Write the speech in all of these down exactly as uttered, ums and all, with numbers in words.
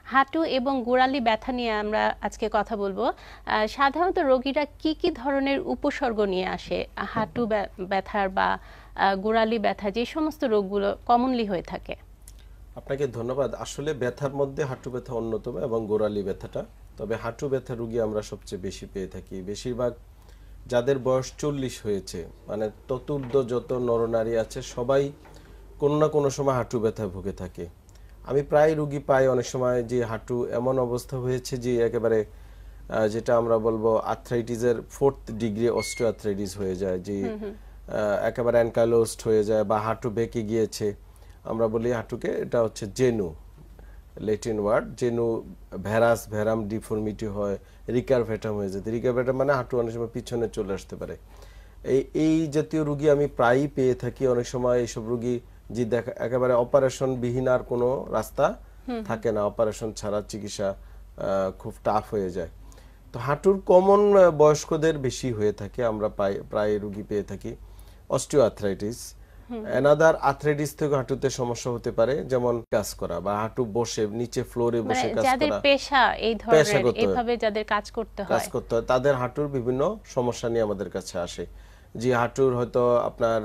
হাঁটু এবং গোড়ালি ব্যথা নিয়ে আমরা আজকে কথা বলবো। সাধারণত রোগীরা কি কি ধরনের উপসর্গ নিয়ে আসে হাঁটু ব্যথার বা গোড়ালি ব্যথা, যে সমস্ত রোগগুলো কমনলি হয়ে থাকে? আপনাকে ধন্যবাদ। আসলে ব্যথার মধ্যে হাঁটু ব্যথা অন্যতম এবং গোড়ালি ব্যথাটা। তবে হাঁটু ব্যথা রোগী আমরা সবচেয়ে বেশি পেয়ে থাকি। বেশিরভাগ যাদের বয়স চল্লিশ হয়েছে, মানে চতুর্থ যত নরনারী আছে সবাই কোনো না কোনো সময় হাঁটু ব্যথায় ভুগে থাকে। আমি প্রায় রুগী পাই অনেক সময় যে হাঁটু এমন অবস্থা হয়েছে যে একেবারে যেটা আমরা বলবো আর্থ্রাইটিসের ফোর্থ ডিগ্রি অস্টিও আর্থ্রাইটিস হয়ে যায়, যে একেবারে অ্যানকাইলোজড হয়ে যায় বা হাঁটু বেঁকে গিয়েছে। আমরা বলি হাঁটুকে, এটা হচ্ছে genu, Latin word genu, varus varum deformity হয়, রিকারভেটাম হয়ে যেতে। রিকারভেটাম মানে হাঁটু অনেক সময় পিছনে চলে আসতে পারে। এই এই জাতীয় রুগী আমি প্রায়ই পেয়ে থাকি। অনেক সময় এইসব রুগী যে দেখা একেবারে অপারেশন বিহীন আর কোনো রাস্তা থাকে না, অপারেশন ছাড়া চিকিৎসা খুব টাফ হয়ে যায়। তো হাঁটুর কমন বয়স্কদের বেশি হয়ে থাকে, আমরা প্রায় রুগী পেয়ে থাকি। অস্টিও আর্থ্রাইটিস, অ্যানাদার আর্থ্রাইটিস থেকে হাঁটুতে সমস্যা হতে পারে, যেমন কাজ করা বা হাঁটু বসে নিচে ফ্লোরে বসে কাজ করা, যাদের পেশা এই ধরনের এইভাবে যাদের কাজ করতে হয় কাজ করতে হয় তাদের হাঁটুর বিভিন্ন সমস্যা নিয়ে আমাদের কাছে আসে। যে হাঁটুর হয়তো আপনার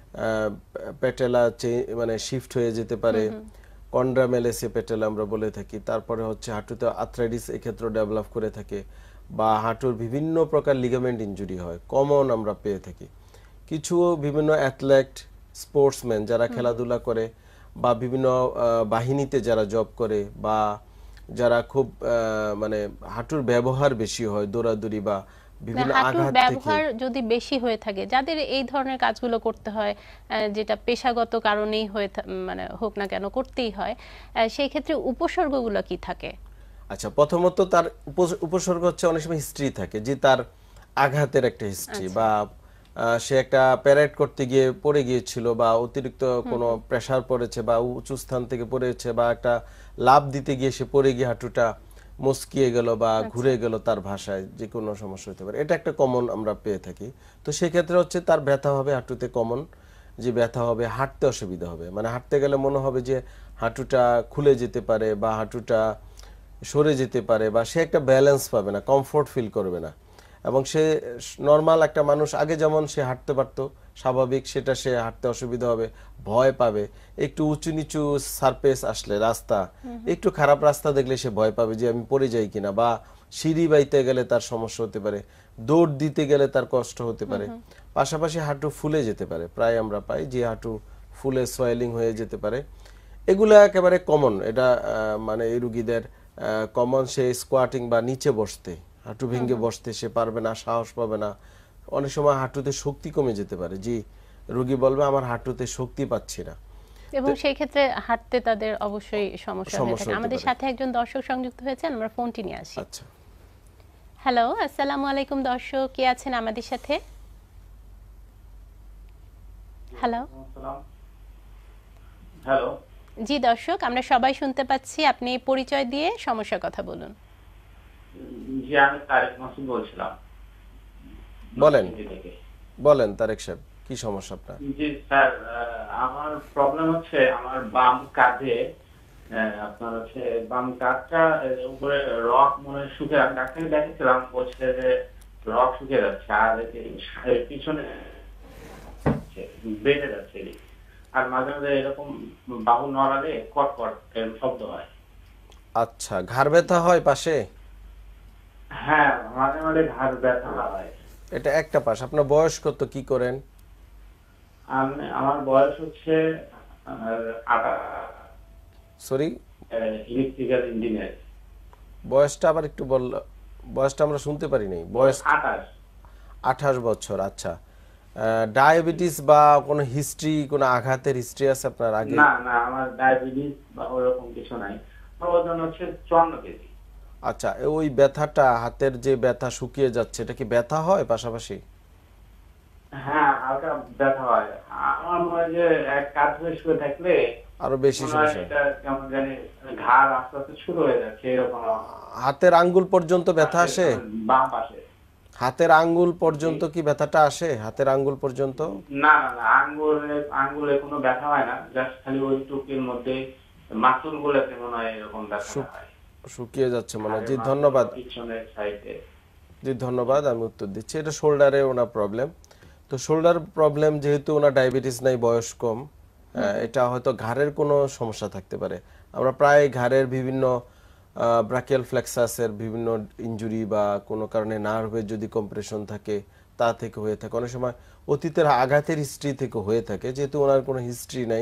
পেটেলা মানে শিফট হয়ে যেতে পারে, কন্ড্রামেলেসে পেটেলা আমরা বলে থাকি। তারপরে হচ্ছে হাঁটুতে আর্থ্রাইটিস এক্ষেত্রে ডেভেলপ করে থাকে, বা হাঁটুর বিভিন্ন প্রকার লিগামেন্ট ইনজুরি হয়, কমন আমরা পেয়ে থাকি। কিছু বিভিন্ন অ্যাথলেট স্পোর্টসম্যান যারা খেলাধুলা করে বা বিভিন্ন বাহিনীতে যারা জব করে বা যারা খুব মানে হাঁটুর ব্যবহার বেশি হয়, দৌড়াদৌড়ি বা বিভিন্ন আঘাত থেকে, ব্যবহার যদি বেশি হয়ে থাকে, যাদের এই ধরনের কাজগুলো করতে হয়, যেটা পেশাগত কারণেই হয়ে মানে হোক না কেন করতেই হয়, সেই ক্ষেত্রে উপসর্গগুলো কি থাকে? আচ্ছা, প্রথমত তার উপসর্গ হচ্ছে অনেক সময় হিস্ট্রি থাকে, যে তার আঘাতের একটা হিস্ট্রি, বা সে একটা প্যারেড করতে গিয়ে পড়ে গিয়েছিল বা অতিরিক্ত কোনো প্রেসার পড়েছে বা উঁচু স্থান থেকে পড়েছে বা একটা লাফ দিতে গিয়ে সে পড়ে গিয়ে হাঁটুটা মুচকিয়ে গেল বা ঘুরে গেল, তার ভাষায় যে কোনো সমস্যা হতে পারে। এটা একটা কমন আমরা পেয়ে থাকি। তো সেক্ষেত্রে হচ্ছে তার ব্যথা হবে হাঁটুতে, কমন যে ব্যথা হবে, হাঁটতে অসুবিধা হবে, মানে হাঁটতে গেলে মনে হবে যে হাঁটুটা খুলে যেতে পারে বা হাঁটুটা সরে যেতে পারে, বা সে একটা ব্যালেন্স পাবে না, কমফোর্ট ফিল করবে না। এবং সে নর্মাল একটা মানুষ আগে যেমন সে হাঁটতে পারতো স্বাভাবিক, সেটা সে হাঁটতে অসুবিধা হবে, ভয় পাবে। একটু উঁচু নিচু সারফেস আসলে, রাস্তা একটু খারাপ রাস্তা দেখলে সে ভয় পাবে যে আমি পড়ে যাই কিনা, বা সিঁড়ি বাইতে গেলে তার সমস্যা হতে পারে, দৌড় দিতে গেলে তার কষ্ট হতে পারে। পাশাপাশি হাঁটু ফুলে যেতে পারে, প্রায় আমরা পাই যে হাঁটু ফুলে সোয়েলিং হয়ে যেতে পারে। এগুলো একেবারে কমন, এটা মানে এই রুগীদের কমন। সে স্কোয়াটিং বা নিচে বসতে, হাঁটু ভেঙে বসতে সে পারবে না, সাহস পাবে না। অনেক সময় হাঁটুতে শক্তি কমে যেতে পারে, জি রোগী বলবে আমার হাঁটুতে শক্তি পাচ্ছি না, এবং সেই ক্ষেত্রে হাঁটতে তাদের অবশ্যই সমস্যা হয়ে থাকে। আমাদের সাথে একজন দর্শক সংযুক্ত হয়েছেন, আমরা ফোনটি নিয়ে আসি। আচ্ছা, হ্যালো, আসসালামু আলাইকুম দর্শক, কে আছেন আমাদের সাথে? হ্যালো হ্যালো, জি দর্শক, আমরা সবাই শুনতে পাচ্ছি। আপনি পরিচয় দিয়ে সমস্যার কথা বলুন। জি, আমি তারেক মাসুদ বলছিলাম। বলেন বলেন তারেক সাহেব, কি সমস্যা আপনার? জি স্যার, আমার প্রবলেম হচ্ছে আমার বাম কাঁধে, আপনার হচ্ছে বাম কাঁধটা উপরে রক মনে শুকিয়ে, আমি ডাক্তারকে দেখেছিলাম, বলছে যে রক শুকিয়ে যাচ্ছে, আর পিছনে বেড়ে যাচ্ছে, আর মাঝে মাঝে এরকম বাহু নড়ালে কট কট শব্দ হয়। আচ্ছা, ঘাড় ব্যথা হয় পাশে? হ্যাঁ, মাঝে মাঝে ঘাড় ব্যথা হয়। এটা একটা পাশ। আপনার বয়স কত, কি করেন? আমার বয়স হচ্ছে সরি, ইলেকট্রিক্যাল ইঞ্জিনিয়ার। বয়সটা আবার একটু বল, বয়সটা আমরা শুনতে পারি নাই। বয়স আঠাশ। আঠাশ বছর। আচ্ছা, ডায়াবেটিস বা কোনো হিস্ট্রি, কোনো আঘাতের হিস্ট্রি আছে আপনার আগে? না না, আমার ডায়াবেটিস বা ওরকম কিছু নাই। আমার ওজন হচ্ছে চুয়ান্ন কেজি। আচ্ছা, ওই ব্যথাটা, হাতের যে ব্যথা শুকিয়ে যাচ্ছে, এটা কি ব্যথা হয় পাশাপাশি? হ্যাঁ, হালকা ব্যথা হয়। আমার মনে হয় যে এক কাজ হয়ে শুয়ে থাকলে আরো বেশি সমস্যা, এটা কেমন জানি ঘাড় আস্তে আস্তে শুরু হয়ে যাচ্ছে এরকম। হাতের আঙ্গুল পর্যন্ত ব্যথা আসে? বাম পাশে হাতের আঙ্গুল পর্যন্ত কি ব্যথাটা আসে? হাতের আঙ্গুল পর্যন্ত? না না না, আঙ্গুলে আঙ্গুলে কোনো ব্যথা হয় না, জাস্ট খালি ওই টুকির মধ্যে মাসুল গুলোতে মনে হয় এরকম ব্যথা হয়। শুকিয়ে যাচ্ছে মানে জি ধন্যবাদ পিছনের সাইডে। জি ধন্যবাদ আমি উত্তর দিচ্ছি এটা শোল্ডারে ওনার প্রবলেম তো শোল্ডার প্রবলেম যেহেতু ওনার ডায়াবেটিস নাই বয়স কম এটা হয়তো ঘাড়ের কোনো সমস্যা থাকতে পারে আমরা প্রায় ঘাড়ের বিভিন্ন ব্রাকিয়াল ফ্লেক্সাসের বিভিন্ন ইনজুরি বা কোনো কারণে নার্ভের যদি কম্প্রেশন থাকে তা থেকে হয়ে থাকে অনেক সময় অতীতের আঘাতের হিস্ট্রি থেকে হয়ে থাকে যেহেতু ওনার কোনো হিস্ট্রি নাই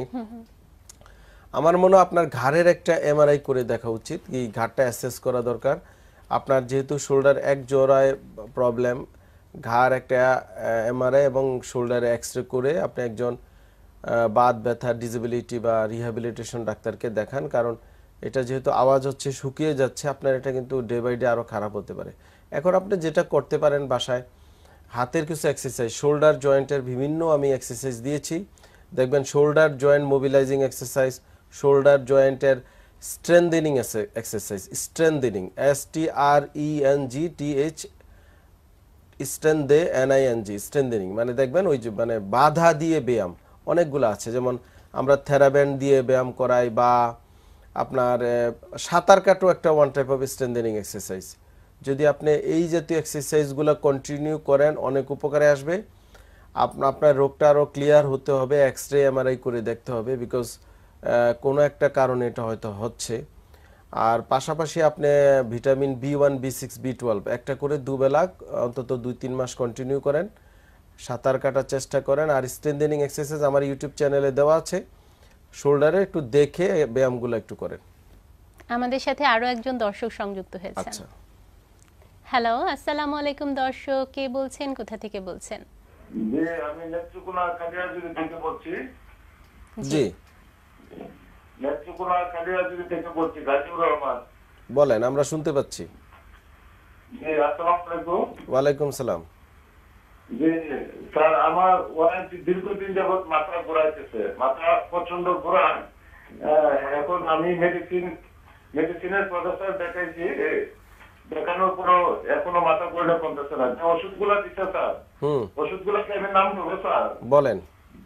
আমার মনে হয় আপনার ঘাড়ের একটা এমআরআই করে দেখা উচিত এই ঘাড়টা অ্যাসেস করা দরকার আপনার যেহেতু শোল্ডার এক জোড়ায় প্রবলেম ঘাড় একটা এমআরআই এবং শোল্ডারে এক্সরে করে আপনি একজন বাত ব্যথা ডিসেবিলিটি বা রিহ্যাবিলিটেশন ডাক্তারকে দেখান কারণ এটা যেহেতু আওয়াজ হচ্ছে শুকিয়ে যাচ্ছে আপনার এটা কিন্তু ডে বাই ডে আরও খারাপ হতে পারে এখন আপনি যেটা করতে পারেন বাসায় হাতের কিছু এক্সারসাইজ শোল্ডার জয়েন্টের বিভিন্ন আমি এক্সারসাইজ দিয়েছি দেখবেন shoulder joint mobilising exercise shoulder জয়েন্টের strengthening exercise strengthening S T R E N G T H strength N I N G strengthening মানে দেখবেন ওই যে মানে বাধা দিয়ে ব্যায়াম অনেকগুলো আছে যেমন আমরা থেরাব্যান্ড দিয়ে ব্যায়াম করাই বা আপনার সাঁতার কাটো একটা one type of strengthening exercise যদি আপনি এই জাতীয় এক্সারসাইজগুলো কন্টিনিউ করেন অনেক উপকারে আসবে আপনার আপনার রোগটা আরও ক্লিয়ার হতে হবে এক্স রে এমআরআই করে দেখতে হবে বিকজ কোনো একটা কারণে এটা হয়তো হচ্ছে আর পাশাপাশি আপনি vitamin B one B six B twelve একটা করে দুবেলা অন্তত দুই তিন মাস কন্টিনিউ করেন সাঁতার কাটার চেষ্টা করেন আর স্ট্রেংথেনিং এক্সারসাইজ আমার ইউটিউব চ্যানেলে দেওয়া আছে শোল্ডারে একটু দেখে ব্যায়ামগুলো একটু করেন আমাদের সাথে আরো একজন দর্শক সংযুক্ত হয়েছেন আচ্ছা হ্যালো আসসালামু আলাইকুম দর্শক কে বলছেন কোথা থেকে বলছেন জি আমি নেত্রকোনা কালিয়াজুরি থেকে বলছি জি নেত্রকোনা কালিয়াজুরি থেকে বলছি গাজীউর রহমান বলেন আমরা শুনতে পাচ্ছি জি আসসালামু আলাইকুম ওয়ালাইকুম সালাম জি স্যার আমার ওয়াইফ দীর্ঘদিন যাবৎ মাথা ঘোরাইতেছে মাথা প্রচন্ড ঘোরায় এখন আমি মেডিসিন মেডিসিনের প্রফেসর দেখাইছি দেখানোর পরও এখনো মাথা ঘোরানো কমতেছে না যে ওষুধগুলো দিচ্ছে স্যার হুম ওষুধগুলো কি আমি নাম নেবো স্যার বলেন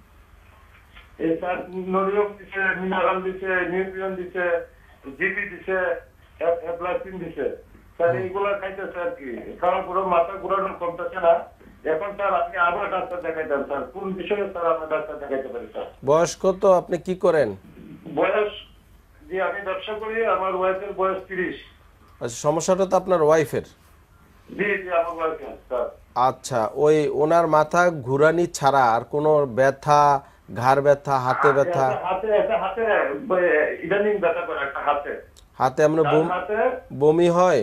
এই স্যার নোরিয়াম দিছে মিনারাল দিছে নিউট্রিয়ন দিছে জিপি দিছে অ্যাপ্লাসিন দিছে স্যার এইগুলা খাইতেছে আর কি কারণ পুরো মাথা ঘুরানো কমতেছে না এখন স্যার আপনি আবার ডাক্তার দেখাইতেন স্যার কোন বিষয়ে স্যার আমরা ডাক্তার দেখাইতে পারি স্যার বয়স কত আপনি কি করেন বয়স জি আমি ব্যবসা করি আমার ওয়াইফের বয়স তিরিশ আচ্ছা সমস্যাটা তো আপনার ওয়াইফের জি জি আমার ওয়াইফের স্যার আচ্ছা ওই ওনার মাথা ঘুরানি ছাড়া আর কোনো ব্যথা ঘাড় ব্যথা হাতে ব্যথা হাতে একটা হাতে ইদানিং ব্যথা করে একটা হাতে হাতে আমরা বম- হাতে বমি হয়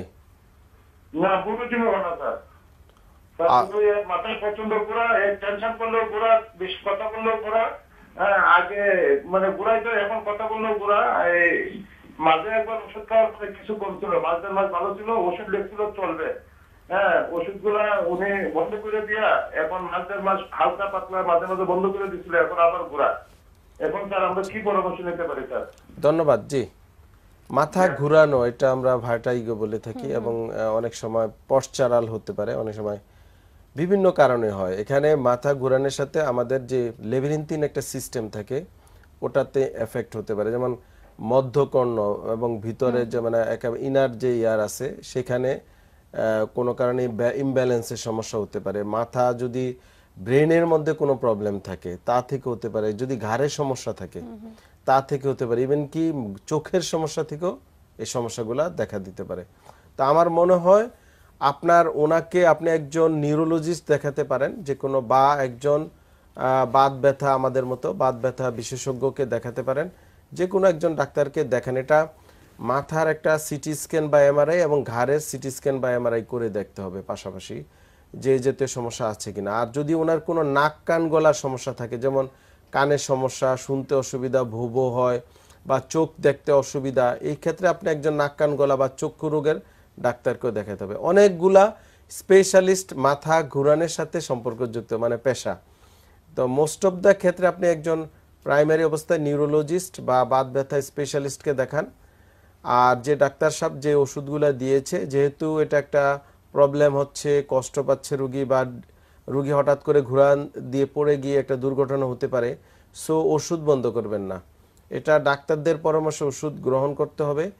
না বুঝতে টিমে না স্যার স্যার শুধু এর মাথায় প্রচন্ড ঘোরা এই টেনশন করলেও ঘোরা বেশি কথা বললেও ঘোরা হ্যাঁ আগে মানে ঘোরাই তো এখন কথা বললেও ঘোরা এই মাঝে একবার ওষুধ খাওয়ার পরে কিছু কমছিল মাঝ দেড় মাস ভালো ছিল ওষুধ লেগছিল চলবে হ্যাঁ ওষুধগুলা উনি বন্ধ করে দিয়া এখন মাঝ দেড় মাস হালকা পাতলা মাঝে মাঝে বন্ধ করে দিচ্ছিল এখন আবার ঘোরা এখন স্যার আমরা কি পরামর্শ নিতে পারি স্যার ধন্যবাদ জি মাথা ঘুরানো এটা আমরা ভার্টাইগো বলে থাকি এবং আহ, অনেক সময় পশ্চারাল হতে পারে অনেক সময় বিভিন্ন কারণে হয় এখানে মাথা ঘুরানোর সাথে আমাদের যে লেভিরিনথিন একটা সিস্টেম থাকে ওটাতে এফেক্ট হতে পারে যেমন মধ্যকর্ণ এবং ভিতরে যে মানে একেবারে ইনার যে ইয়ার আছে সেখানে আহ, কোনো কারণে ইমব্যালেন্সের সমস্যা হতে পারে মাথা যদি ব্রেনের মধ্যে কোনো প্রবলেম থাকে তা থেকে হতে পারে যদি ঘাড়ের সমস্যা থাকে তা থেকে হতে পারে ইভেন কি চোখের সমস্যা থেকেও এই সমস্যাগুলো দেখা দিতে পারে তা আমার মনে হয় আপনার ওনাকে আপনি একজন নিউরোলজিস্ট দেখাতে পারেন যে কোনো বা একজন আহ, বাত ব্যথা আমাদের মতো বাত ব্যথা বিশেষজ্ঞকে দেখাতে পারেন যে কোনো একজন ডাক্তারকে দেখেন এটা মাথার একটা সিটি স্ক্যান বা এমআরআই এবং ঘাড়ের সিটি স্ক্যান বা এমআরআই করে দেখতে হবে পাশাপাশি যে যেতে সমস্যা আছে কিনা আর যদি ওনার কোনো নাক কান গলার সমস্যা থাকে যেমন কানের সমস্যা শুনতে অসুবিধা ভুবো হয় বা চোখ দেখতে অসুবিধা এই ক্ষেত্রে আপনি একজন নাক কান গলা বা চক্ষু রোগের ডাক্তারকেও দেখাতে হবে অনেকগুলা স্পেশালিস্ট মাথা ঘুরানোর সাথে সম্পর্কযুক্ত মানে পেশা তো মোস্ট অফ দ্য ক্ষেত্রে আপনি একজন প্রাইমারি অবস্থায় নিউরোলজিস্ট বা বাত ব্যথা স্পেশালিস্টকে দেখান আর যে ডাক্তার সাহেব যে ওষুধগুলো দিয়েছে যেহেতু এটা একটা প্রবলেম হচ্ছে কষ্ট পাচ্ছে রুগী বা রুগী হঠাৎ করে ঘুরান দিয়ে পড়ে গিয়ে একটা দুর্ঘটনা হতে পারে সো ওষুধ বন্ধ করবেন না এটা ডাক্তারদের পরামর্শে ওষুধ গ্রহণ করতে হবে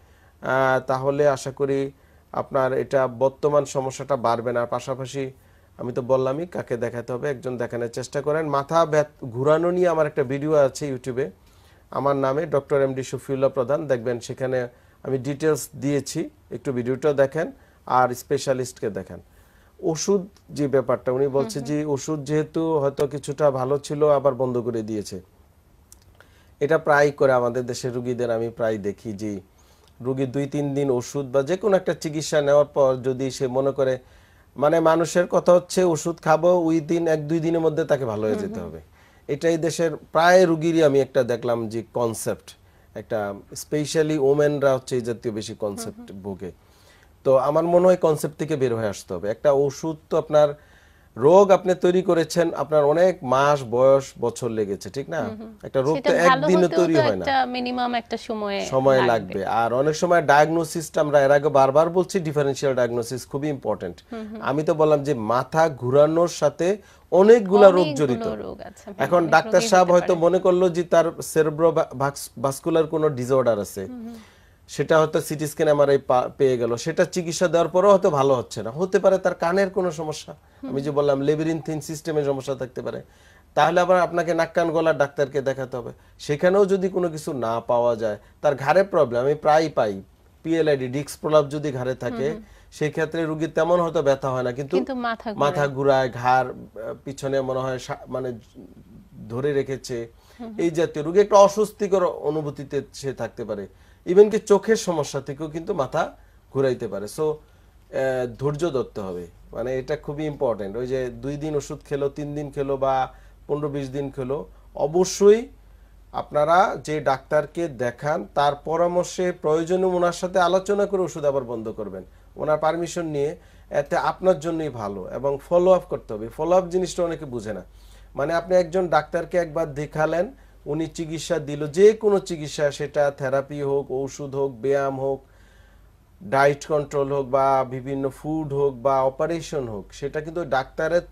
আহ, তাহলে আশা করি আপনার এটা বর্তমান সমস্যাটা বাড়বে না। আর পাশাপাশি আমি তো বললামই কাকে দেখাতে হবে, একজন দেখানোর চেষ্টা করেন। মাথা ব্যথ ঘুরানো নিয়ে আমার একটা ভিডিও আছে ইউটিউবে আমার নামে, ডক্টর এম ডি শফিউল্লাহ প্রধান, দেখবেন সেখানে আমি ডিটেলস দিয়েছি, একটু ভিডিওটাও দেখেন আর স্পেশালিস্টকে দেখেন। ওষুধ যে ব্যাপারটা উনি বলছে যে ওষুধ যেহেতু হয়তো কিছুটা ভালো ছিল আবার বন্ধ করে দিয়েছে, এটা প্রায় করে আমাদের দেশের রুগীদের আমি প্রায় দেখি যে রুগী দুই তিন দিন ওষুধ বা যে কোনো একটা চিকিৎসা নেওয়ার পর যদি সে মনে করে, মানে মানুষের কথা হচ্ছে ওষুধ খাবো ওই দিন এক দুই দিনের মধ্যে তাকে ভালো হয়ে যেতে হবে, এটাই দেশের প্রায় রুগীরই আমি একটা দেখলাম যে কনসেপ্ট, একটা স্পেশালি ওমেনরা হচ্ছে এই জাতীয় বেশি কনসেপ্ট ভোগে। তো আমার মনে হয় কনসেপ্ট থেকে বের হয়ে আসতে হবে। একটা ওষুধ তো আপনার রোগ আপনি তৈরি করেছেন, আপনার অনেক মাস বয়স বছর লেগেছে, ঠিক না? একটা রোগ তো একদিনে তৈরি হয় না, একটা মিনিমাম একটা সময় সময় লাগবে। আর অনেক সময় ডায়াগনোসিসটা আমরা এর আগে বারবার বলছি, ডিফারেনশিয়াল ডায়াগনোসিস খুবই ইম্পর্টেন্ট। আমি তো বললাম যে মাথা ঘুরানোর সাথে অনেকগুলা রোগ জড়িত। এখন ডাক্তার সাহেব হয়তো মনে করলো যে তার সেরেব্রো ভাস্কুলার কোনো ডিসঅর্ডার আছে, সেটা হয়তো সিটি স্ক্যান এমআরআই পেয়ে গেল, সেটা চিকিৎসা দেওয়ার পরেও হয়তো ভালো হচ্ছে না, হতে পারে তার কানের কোনো সমস্যা, আমি যে বললাম লেবিরিনথিন সিস্টেমের সমস্যা থাকতে পারে, তাহলে আবার আপনাকে নাক কান গলার ডাক্তারকে দেখাতে হবে। সেখানেও যদি কোনো কিছু না পাওয়া যায়, তার ঘাড়ে প্রবলেম আমি প্রায় পাই, পিএলআইডি ডিস্ক প্রলাপ যদি ঘাড়ে থাকে সেই ক্ষেত্রে রোগীর তেমন হয়তো ব্যথা হয় না, কিন্তু মাথা ঘুরায়, ঘাড় পিছনে মনে হয় মানে ধরে রেখেছে, এই জাতীয় রোগী একটা অস্বস্তিকর অনুভূতিতে সে থাকতে পারে। ইভেন কি চোখের সমস্যা থেকেও কিন্তু মাথা ঘুরাইতে পারে। সো ধৈর্য ধরতে হবে, মানে এটা খুবই ইম্পর্টেন্ট। ওই যে দুই দিন ওষুধ খেলো, তিন দিন খেলো বা পনেরো বিশ দিন খেলো, অবশ্যই আপনারা যে ডাক্তারকে দেখান তার পরামর্শে প্রয়োজনে ওনার সাথে আলোচনা করে ওষুধ আবার বন্ধ করবেন, ওনার পারমিশন নিয়ে, এতে আপনার জন্যই ভালো। এবং ফলো আপ করতে হবে, ফলো আপ জিনিসটা অনেকে বুঝে না। মানে আপনি একজন ডাক্তারকে একবার দেখালেন, উনি চিকিৎসা দিল, যে কোনো চিকিৎসা, সেটা থেরাপি হোক, ওষুধ হোক, ব্যায়াম হোক, ডায়েট কন্ট্রোল হোক বা বিভিন্ন ফুড হোক বা অপারেশন হোক, সেটা কিন্তু ডাক্তারের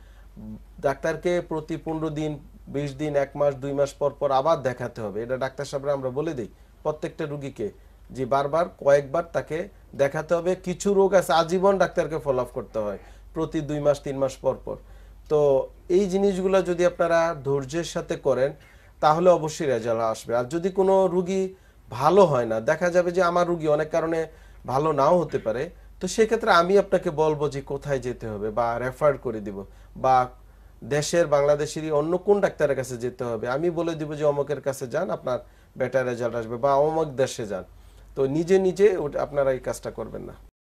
ডাক্তারকে প্রতি পনেরো দিন, বিশ দিন, এক মাস, দুই মাস পর পর আবার দেখাতে হবে। এটা ডাক্তার সাহেবরা আমরা বলে দিই প্রত্যেকটা রুগীকে যে বারবার কয়েকবার তাকে দেখাতে হবে। কিছু রোগ আছে আজীবন ডাক্তারকে ফলো আপ করতে হয়, প্রতি দুই মাস তিন মাস পর পর। তো এই জিনিসগুলো যদি আপনারা ধৈর্যের সাথে করেন তাহলে অবশ্যই রেজাল্ট আসবে। আর যদি কোনো রুগী ভালো হয় না, দেখা যাবে যে আমার রুগী অনেক কারণে ভালো নাও হতে পারে, তো সেক্ষেত্রে আমি আপনাকে বলবো যে কোথায় যেতে হবে বা রেফার করে দিব, বা দেশের বাংলাদেশেরই অন্য কোন ডাক্তারের কাছে যেতে হবে আমি বলে দিব যে অমুকের কাছে যান, আপনার বেটার রেজাল্ট আসবে, বা অমুক দেশে যান। তো নিজে নিজে আপনারা এই কাজটা করবেন না।